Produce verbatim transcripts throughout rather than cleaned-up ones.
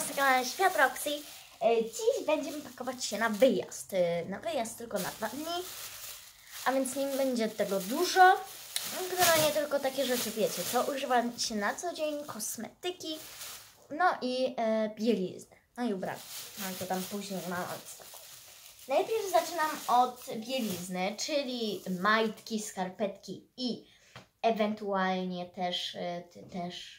Was na kanale Świat Roxy. Dziś będziemy pakować się na wyjazd. Na wyjazd tylko na dwa dni, a więc nie będzie tego dużo. Generalnie tylko takie rzeczy, wiecie, co używa się na co dzień, kosmetyki, no i e, bielizny, no i ubrania. No to tam później mam odstaw. Najpierw zaczynam od bielizny, czyli majtki, skarpetki i ewentualnie też, e, też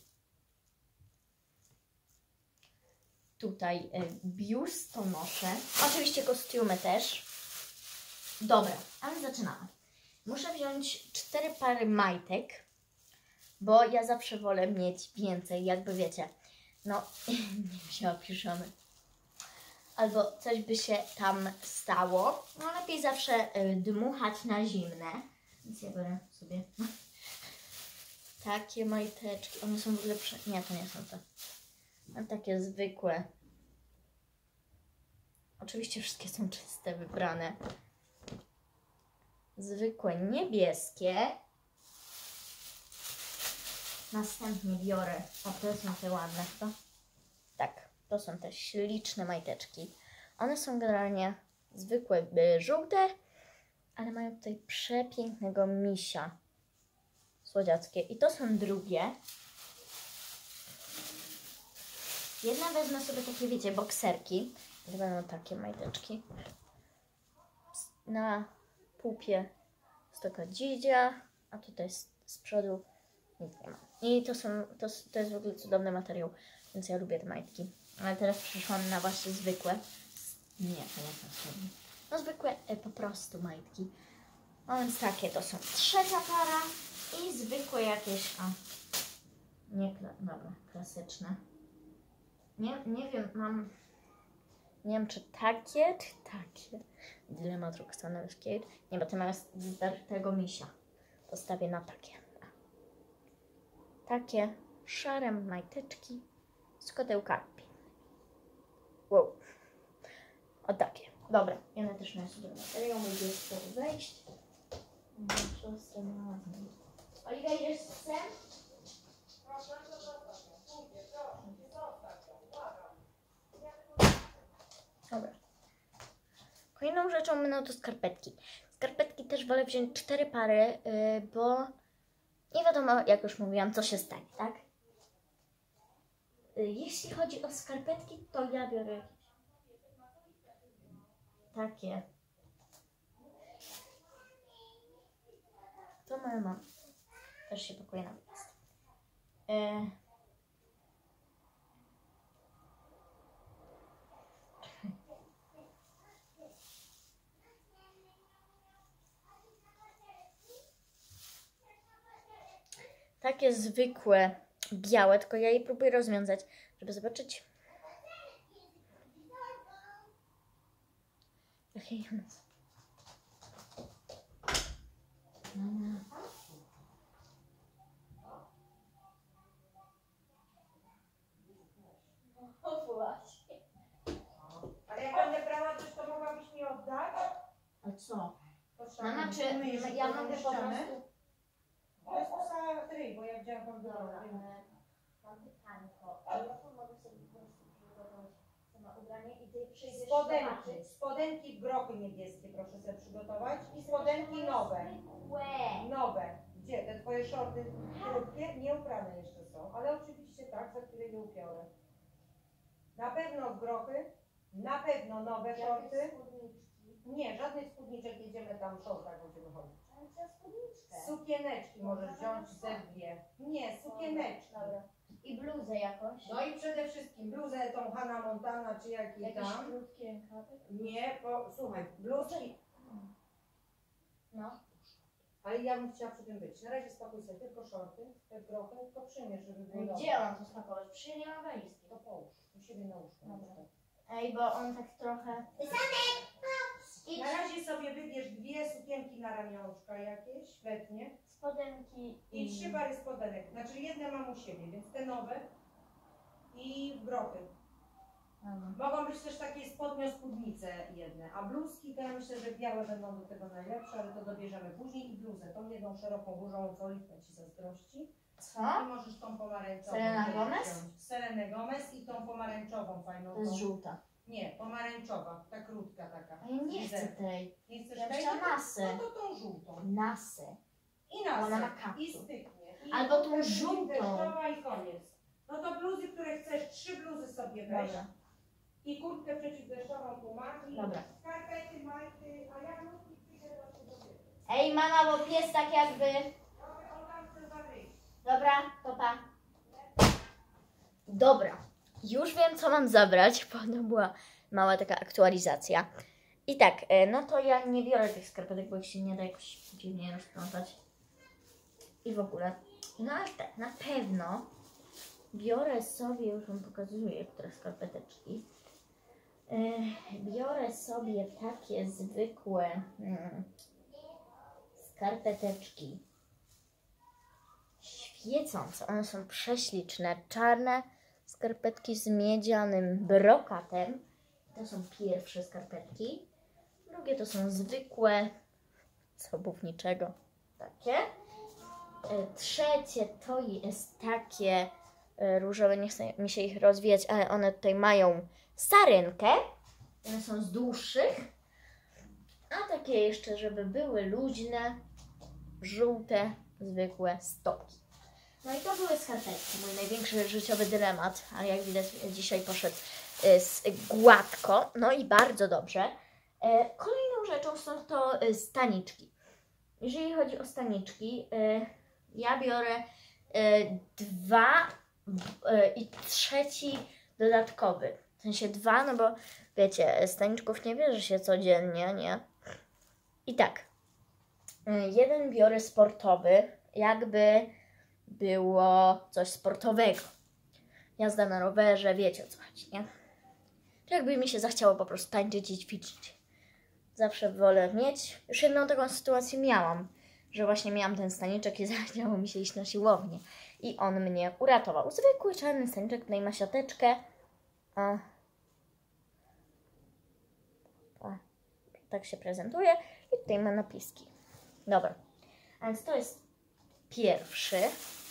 tutaj biust to noszę. Oczywiście kostiumy też. Dobra, ale zaczynamy. Muszę wziąć cztery pary majtek, bo ja zawsze wolę mieć więcej, jakby wiecie. No, nie się opiszemy. Albo coś by się tam stało. No lepiej zawsze y, dmuchać na zimne. Więc ja biorę sobie takie majteczki. One są w ogóle prze... Nie, to nie są te. Mam takie zwykłe. Oczywiście wszystkie są czyste, wybrane. Zwykłe niebieskie. Następnie biorę. O, to są te ładne, to? Tak, to są te śliczne majteczki. One są generalnie zwykłe, żółte, ale mają tutaj przepięknego misia. Słodziackie. I to są drugie. Jedna wezmę sobie takie, wiecie, bokserki. To będą takie majteczki. Na pupie jest taka dzidzia, a tutaj z, z przodu nic nie ma. I to są, to, to jest w ogóle cudowny materiał, więc ja lubię te majtki. Ale teraz przyszłam na właśnie zwykłe. Nie, to nie są zwykłe. No zwykłe e, po prostu majtki. No więc takie to są trzecia para i zwykłe jakieś, a nie, dobra, klasyczne. Nie, nie wiem, mam, nie wiem czy takie, czy takie. Dylemat Roxany Skate. Nie, bo ty masz zdartego misia. Postawię na takie. Takie szare majteczki z kotełkami. Wow. O takie. Dobra, ja na też miałam sobie materiał, mój jest tu wejść. Oliwia, idziesz z psem? Dobra. Kolejną rzeczą będą to skarpetki. Skarpetki też wolę wziąć cztery pary, yy, bo nie wiadomo, jak już mówiłam, co się stanie, tak? Yy, jeśli chodzi o skarpetki, to ja biorę jakieś takie. To moja mama też się pakuje na wyjazd. Yy. Takie zwykłe, białe, tylko ja je próbuję rozwiązać, żeby zobaczyć, jakie one są. O właśnie. Ale jak będę brała coś, to mogłabyś mi oddać? A co? Mama, Mama, czy ja mogę po prostu... To jest poza ryj, bo ja widziałam tam Dobra, dobra. ale mam pytanko. Ja to mogę sobie po prostu przygotować sama ubranie i ty przyjdziesz Spodenki, zobaczyć. spodenki w grochy niebieskie proszę sobie przygotować i spodenki nowe. Zwykłe. Nowe. Gdzie? Te twoje shorty krótkie? Nieuprane jeszcze są, ale oczywiście tak, za chwilę je upiorę. Na pewno w grochy, na pewno nowe shorty. Jakie spódniczki? Nie, żadnych spódniczek, jedziemy tam w shortach, będziemy chodzić. Ale co spódniczkę? Sukieneczki możesz wziąć ze dwie. Nie, sukieneczki. Dobra. I bluzę jakąś? No i przede wszystkim bluzę tą Hannah Montana czy jaki Jakieś tam. krótkie rękawy? Nie, bo słuchaj, bluzki. No. Ale ja bym chciała przy tym być. Na razie spakuj sobie tylko shorty, te grochy, tylko przyjmiesz, żeby było No dobrze. gdzie mam to spakować? Przecież nie mam walizki. To połóż, u siebie na łóżku. Dobra. Ej, bo on tak trochę... Idź. Na razie sobie wybierz dwie sukienki na ramionczka jakieś, letnie. Spodenki I trzy pary spodenek. Znaczy jedne mam u siebie, więc te nowe i w grochy. Aha. Mogą być też takie spodnio spódnice jedne, a bluzki to ja myślę, że białe będą do tego najlepsze, ale to dobierzemy później i bluzę, tą jedną szeroką różową, co Oliwka ci zazdrości. Co? I możesz tą pomarańczową. Selena też Gomez? wziąć. Selenę Gomez i tą pomarańczową fajną. To jest tą- żółta. Nie, pomarańczowa, ta krótka taka. A ja nie chcę Widzę. tej. Nie chcesz Ja tej? chciałam No to- nasę. No to tą żółtą. Nasę. I nasę. Ona ma kaptur. I styknie. I Albo tą bluzę żółtą. deszczowa i koniec. No to bluzy, które chcesz, trzy bluzy sobie weź. Dobra. I kurtkę przeciwdeszczową tu masz. I Dobra. skarpety, majty, a ja nutki przyjdę do ciebie. Ej, mama, bo pies tak jakby... On tam chce zawieźć. Dobra, to pa. Dobra, już wiem, co mam zabrać, bo to była mała taka aktualizacja. I tak, e, no to ja nie biorę tych skarpetek, bo ich się nie da jakoś dziwnie rozplątać. I w ogóle. No ale tak, na pewno biorę sobie, już wam pokazuję, które skarpeteczki. E, biorę sobie takie zwykłe hmm, skarpeteczki. Świecące, one są prześliczne, czarne skarpetki z miedzianym brokatem. To są pierwsze skarpetki. Drugie to są zwykłe, z obuwniczego, takie. E, Trzecie to jest takie e, różowe, nie chcę mi się ich rozwijać, ale one tutaj mają sarynkę. One są z dłuższych. A takie jeszcze, żeby były luźne, żółte, zwykłe stopki. No i to były skarpetki, mój największy życiowy dylemat, ale jak widać dzisiaj poszedł y, z, gładko, no i bardzo dobrze. E, kolejną rzeczą są to y, staniczki. Jeżeli chodzi o staniczki, y, ja biorę y, dwa y, i trzeci dodatkowy. W sensie dwa, no bo wiecie, staniczków nie bierze się codziennie, nie? I tak, y, jeden biorę sportowy, jakby było coś sportowego. Jazda na rowerze, wiecie o co chodzi, nie? To jakby mi się zachciało po prostu tańczyć i ćwiczyć. Zawsze wolę mieć. Już jedną taką sytuację miałam, że właśnie miałam ten staniczek i zachciało mi się iść na siłownię. I on mnie uratował. Zwykły czarny staniczek, tutaj ma siateczkę. A... A... Tak się prezentuje. I tutaj ma napiski. Dobra. A więc to jest pierwszy